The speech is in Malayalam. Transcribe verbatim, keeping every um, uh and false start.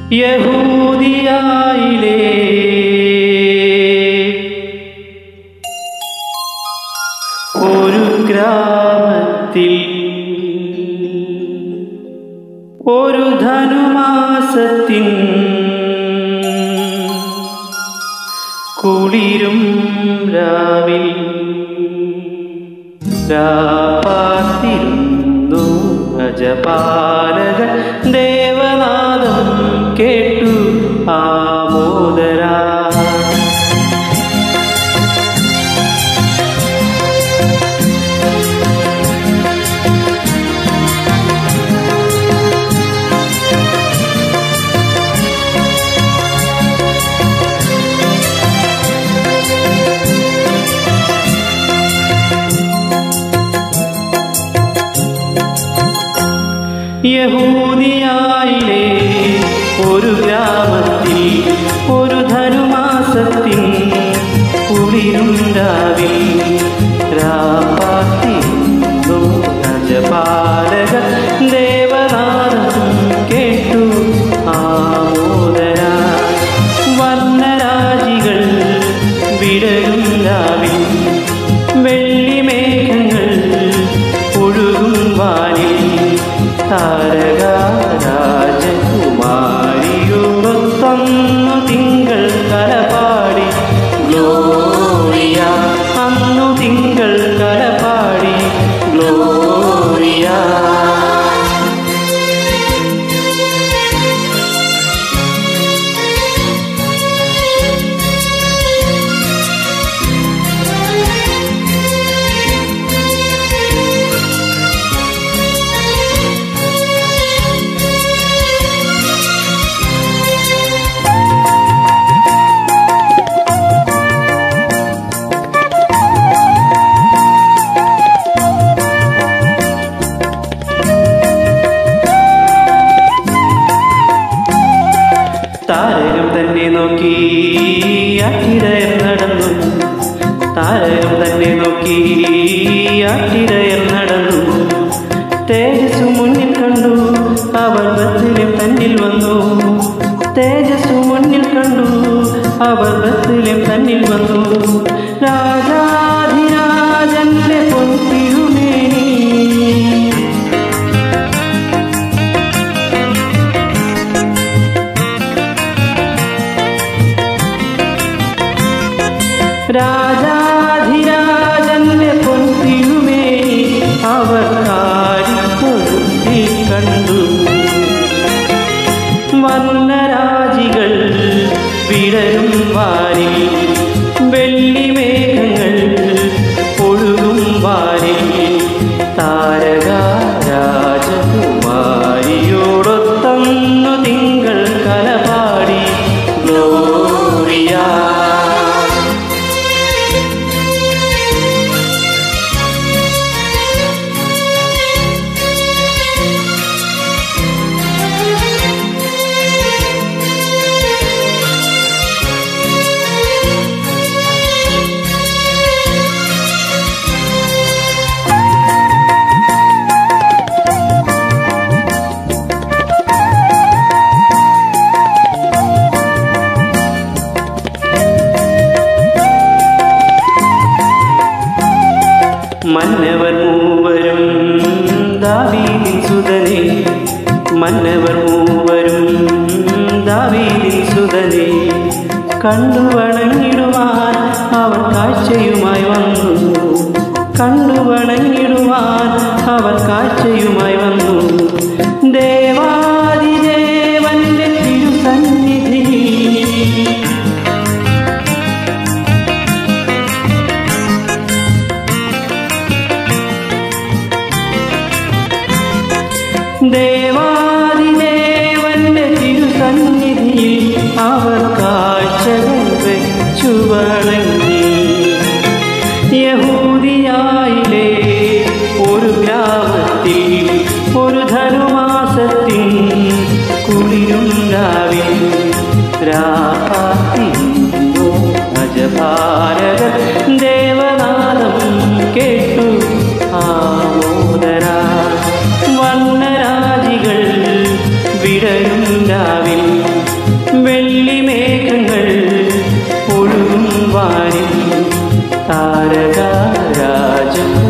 യഹൂദിയായിലെ ഒരു ഗ്രാമത്തിൽ ഒരു ധനുമാസത്തിൻ കുളിരും രാവിൽ രാപ്പാർത്തിരുന്നു അജപാലകൻ ദേവനാദം കേട്ടു ആമോദരാ. യഹൂദിയായിലെ ഒരു ഗ്രാമത്തിൽ ഒരു ധനുമാസത്തിൻ കുളിരും രാവിൽ രാപ്പാർത്തിരുന്നു അജപാലകൻ ദേവനാദം കേട്ടു ആമോദരാ. വർണ്ണരാജികൾ വിടരും രാവിൽ വെള്ളിമേഘങ്ങൾ ഒഴുകും വാനിൽ താരക രാജകുമാരിയുമൊത്തന്നു തിങ്കൾ കലപാടി ഗ്ലോറിയ. അന്നു തിങ്കൾ കലപാടി ഗ്ലോറിയ. താരകം തന്നെ നോക്കി ആട്ടിടയർ നടന്നു. താരകം തന്നെ നോക്കി ആട്ടിടയർ നടന്നു. തേജസ്സു മുന്നിൽ കണ്ടു അവർ ബത്ലഹേം തന്നിൽ വന്നു. തേജസ്സു മുന്നിൽ കണ്ടു അവർ ബത്ലഹേം തന്നിൽ വന്നു. രാജാധിരാജന്റെ പൊൻതിരുമേനി രാജാധിരാജന്റെ പൊൻതിരുമേനി അവർ കാടിത്തൊഴുത്തിൽ കണ്ടു. വർണ്ണരാജികൾ വിടരും വാനിൽ വെള്ളിമേഘങ്ങൾ ഒഴുകും വാനിൽ താരക രാജകുമാരിയോടൊത്തന്നു തിങ്കൾ കലപാടി ഗ്ലോറിയ. മന്നവർ മൂവരും ദാവീദിൻ സുതനേ. മന്നവർ മൂവരും ദാവീദിൻ സുതനേ. കണ്ടു വണങ്ങിടുവാൻ അവർ കാഴ്ചയുമായി വന്നു. കണ്ടു വണങ്ങിടുവാൻ അവർ കാഴ്ചയുമായി വന്നു. ദേവാദിദേവന്റെ തിരുസന്നിധിയിൽ ദേവാദിദേവന്റെ തിരുസന്നിധിയിൽ അവർ കാഴ്ചകൾ വെച്ചു വണങ്ങി. യഹൂദിയായിലെ ഒരു ഗ്രാമത്തിൽ ഒരു ധനുമാസത്തിൻ കുളിരും രാവിൽ രാപ്പാർത്തിരുന്നു അജപാലകൻ ദേവനാദം കേട്ടു ആമോദരാ. വർണ്ണരാജികൾ വിടരും രാവിൽ രാജം